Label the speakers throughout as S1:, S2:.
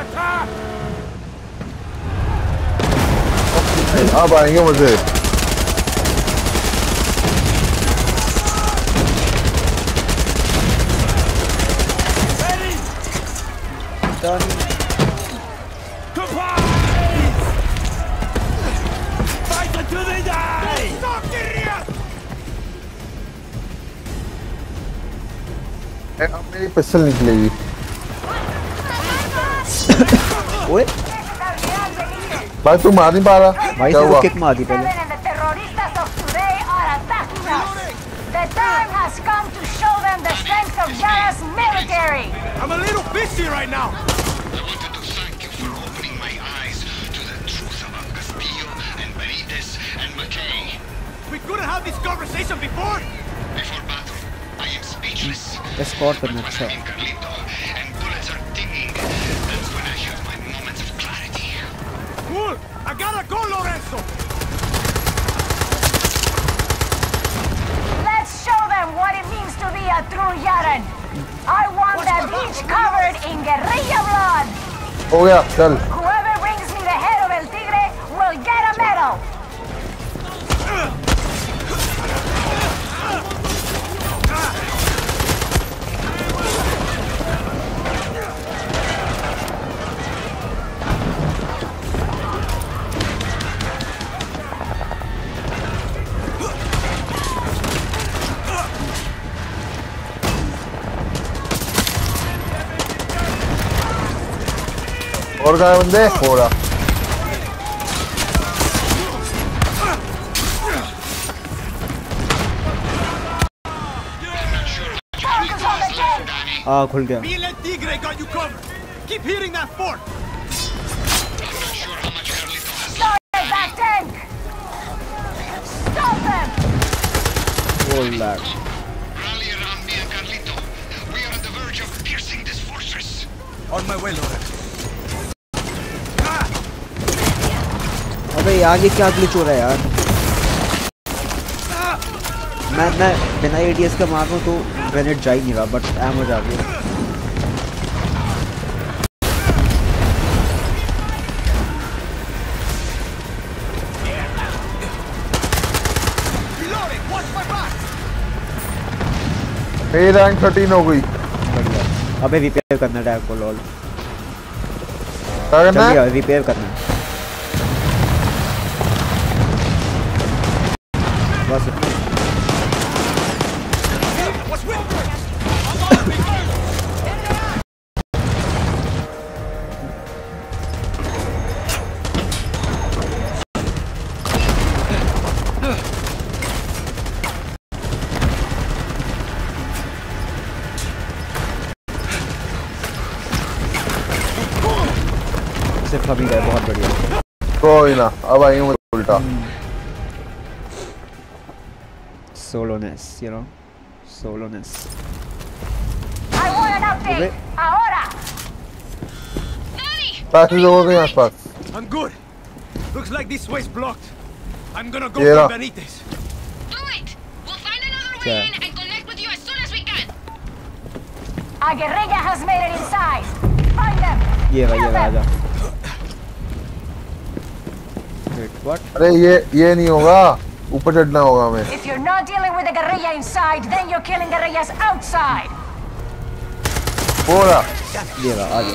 S1: अब आएंगे मुझे। अब मेरी पिस्टल निकलेगी।
S2: ओए
S1: भाई तू मार नहीं पा रहा।
S2: भाई से किक मार दी पहले।
S3: I'm a little busy right now.
S4: I wanted to thank you for opening my eyes to the truth about Castillo and Benitez and McKay.
S3: We couldn't have this conversation before.
S4: Before battle, I am speechless.
S2: Escort करना
S4: But
S2: अच्छा।
S4: when I'm in Carlito and bullets are dinging, that's when I have my moments of clarity.
S3: Cool. I gotta go, Lorenzo.
S5: Let's show them what it means to be a true Yaren. I want that beach covered in guerrilla blood.
S1: हो गया चल।
S5: Whoever brings me the head of El Tigre will get a medal.
S1: और क्या बंदे हो रहा।
S2: हाँ खुल गया।
S3: Me and El Tigre got you covered. Keep hitting that fort.
S5: Stop that tank! Stop them!
S2: Oh lad.
S4: Rally around me and Carlito. We are on the verge of piercing this fortress.
S3: On my way, Lorenzo.
S2: अबे आगे क्या glitch हो रहा है यार। मैं बिना ADS का मार रहा हूँ तो ग्रेनेड जा ही नहीं रहा बट एमो जा गया।
S1: मेरी रैंक 13 हो गई।
S2: अबे रिपेयर करना टैग को लॉल।
S1: क्या करना है?
S2: रिपेयर करना है। बस सिर्फ अभी गए बहुत बढ़िया।
S1: कोई ना अब आएंगे मुझे उल्टा।
S2: Soloness, you know, soloness.
S5: I want an update. Ahora!
S1: पैसे लोगों के आसपास।
S3: I'm good. Looks like this way's blocked. I'm gonna go
S1: Yeah.
S3: for Benitez.
S4: Do it! We'll find another way
S2: Yeah.
S4: in and connect with you as soon as we can.
S5: A guerrilla has made it inside. Find them.
S2: ये
S5: Kill them.
S2: आजा। Wait, what?
S1: अरे ये नहीं होगा। ऊपर चढ़ना होगा हमें।
S5: If you're not dealing with a guerrilla inside, then you're killing guerrillas outside.
S1: हो रहा।
S2: ये रहा आजा।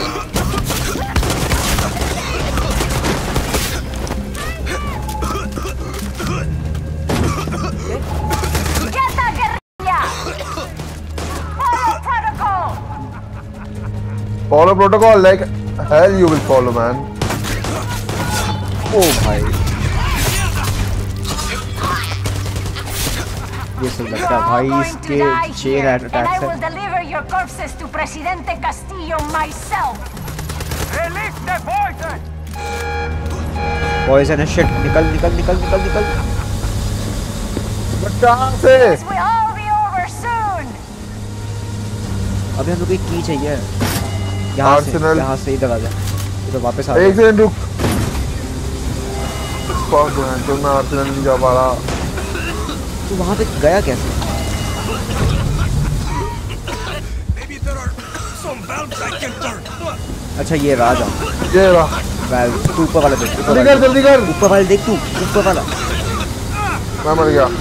S5: Get that guerrilla. Follow protocol.
S1: Follow protocol like hell you will follow man.
S2: ओ भाई ये सब
S5: You're
S2: लगता है
S5: all
S2: भाई
S5: going to
S2: इसके
S5: die
S2: चेन
S5: here, and I
S2: attack
S5: will
S2: से।
S5: deliver your corpses to Presidente Castillo myself.
S3: Release the poison.
S2: Poison है शिट निकल निकल निकल निकल निकल।
S1: कहाँ से?
S5: This will all be over soon.
S2: अभी हम लोग को एक की चाहिए यहाँ
S1: Arsenal.
S2: से इधर आ जा इधर वापस आ
S1: एक
S2: जा।
S1: सेकंड रुक। कौन तो है? तो मैं आर्सेनल नहीं जा पा रहा।
S2: तू वहाँ पे गया कैसे?
S3: Maybe there are some valves I can turn.
S2: अच्छा ये राजा
S1: ये रहा।
S2: वेल तू ऊपर वाला देख,
S1: जल्दी कर जल्दी कर।
S2: ऊपर वाला देख, तू ऊपर वाला।
S1: मैं मर गया।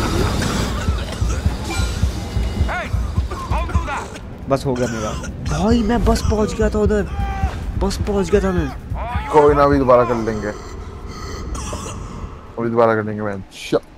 S2: बस हो गया मेरा भाई, मैं बस पहुंच गया था उधर, बस पहुंच गया था मैं।
S1: कोई ना, अभी दोबारा कर लेंगे, अभी दोबारा कर लेंगे मैन।